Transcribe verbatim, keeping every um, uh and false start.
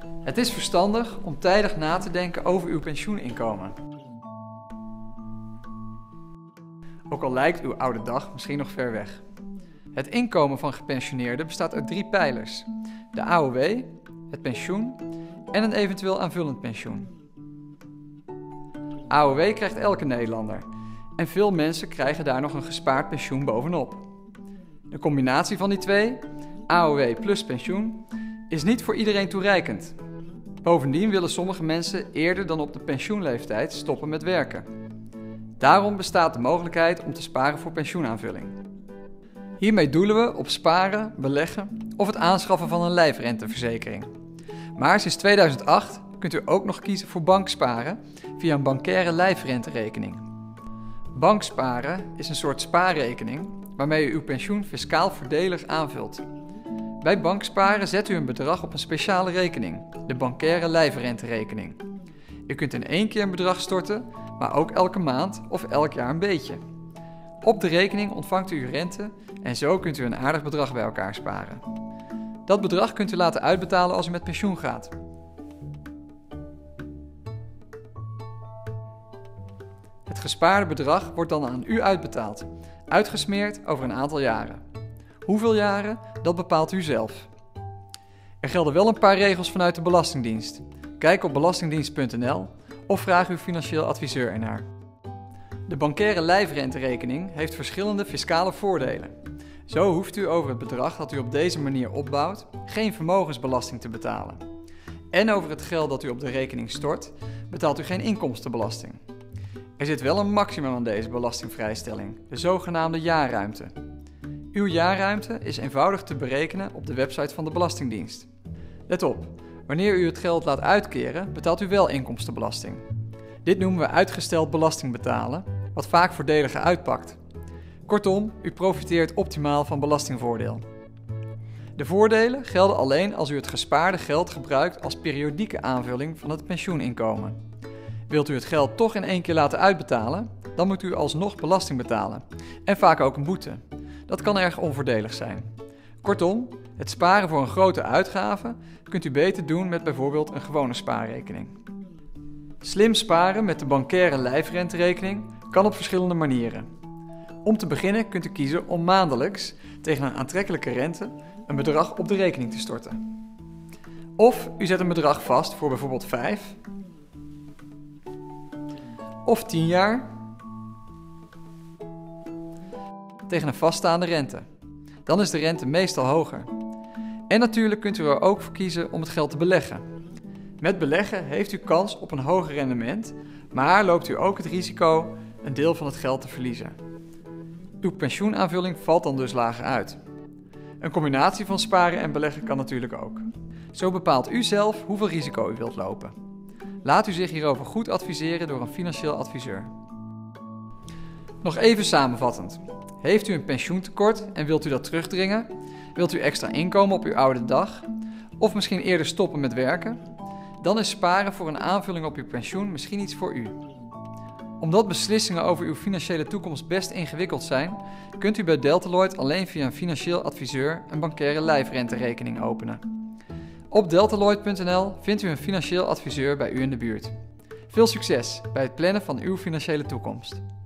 Het is verstandig om tijdig na te denken over uw pensioeninkomen. Ook al lijkt uw oude dag misschien nog ver weg. Het inkomen van gepensioneerden bestaat uit drie pijlers: de A O W, het pensioen en een eventueel aanvullend pensioen. A O W krijgt elke Nederlander en veel mensen krijgen daar nog een gespaard pensioen bovenop. De combinatie van die twee, A O W plus pensioen, is niet voor iedereen toereikend. Bovendien willen sommige mensen eerder dan op de pensioenleeftijd stoppen met werken. Daarom bestaat de mogelijkheid om te sparen voor pensioenaanvulling. Hiermee doelen we op sparen, beleggen of het aanschaffen van een lijfrenteverzekering. Maar sinds tweeduizend acht kunt u ook nog kiezen voor banksparen via een bancaire lijfrenterekening. Banksparen is een soort spaarrekening waarmee u uw pensioen fiscaal voordelig aanvult. Bij banksparen zet u een bedrag op een speciale rekening, de bancaire lijfrenterekening. U kunt in één keer een bedrag storten, maar ook elke maand of elk jaar een beetje. Op de rekening ontvangt u uw rente en zo kunt u een aardig bedrag bij elkaar sparen. Dat bedrag kunt u laten uitbetalen als u met pensioen gaat. Het gespaarde bedrag wordt dan aan u uitbetaald, uitgesmeerd over een aantal jaren. Hoeveel jaren, dat bepaalt u zelf. Er gelden wel een paar regels vanuit de Belastingdienst. Kijk op belastingdienst punt n l of vraag uw financieel adviseur ernaar. De bancaire lijfrenterekening heeft verschillende fiscale voordelen. Zo hoeft u over het bedrag dat u op deze manier opbouwt geen vermogensbelasting te betalen. En over het geld dat u op de rekening stort, betaalt u geen inkomstenbelasting. Er zit wel een maximum aan deze belastingvrijstelling, de zogenaamde jaarruimte. Uw jaarruimte is eenvoudig te berekenen op de website van de Belastingdienst. Let op, wanneer u het geld laat uitkeren, betaalt u wel inkomstenbelasting. Dit noemen we uitgesteld belasting betalen, wat vaak voordeliger uitpakt. Kortom, u profiteert optimaal van belastingvoordeel. De voordelen gelden alleen als u het gespaarde geld gebruikt als periodieke aanvulling van het pensioeninkomen. Wilt u het geld toch in één keer laten uitbetalen, dan moet u alsnog belasting betalen en vaak ook een boete. Dat kan erg onvoordelig zijn. Kortom, het sparen voor een grote uitgave kunt u beter doen met bijvoorbeeld een gewone spaarrekening. Slim sparen met de bancaire lijfrenterekening kan op verschillende manieren. Om te beginnen kunt u kiezen om maandelijks tegen een aantrekkelijke rente een bedrag op de rekening te storten. Of u zet een bedrag vast voor bijvoorbeeld vijf of tien jaar tegen een vaststaande rente. Dan is de rente meestal hoger. En natuurlijk kunt u er ook voor kiezen om het geld te beleggen. Met beleggen heeft u kans op een hoger rendement, maar loopt u ook het risico een deel van het geld te verliezen. Uw pensioenaanvulling valt dan dus lager uit. Een combinatie van sparen en beleggen kan natuurlijk ook. Zo bepaalt u zelf hoeveel risico u wilt lopen. Laat u zich hierover goed adviseren door een financieel adviseur. Nog even samenvattend. Heeft u een pensioentekort en wilt u dat terugdringen? Wilt u extra inkomen op uw oude dag? Of misschien eerder stoppen met werken? Dan is sparen voor een aanvulling op uw pensioen misschien iets voor u. Omdat beslissingen over uw financiële toekomst best ingewikkeld zijn, kunt u bij Deltaloid alleen via een financieel adviseur een bancaire lijfrenterekening openen. Op deltaloid punt n l vindt u een financieel adviseur bij u in de buurt. Veel succes bij het plannen van uw financiële toekomst.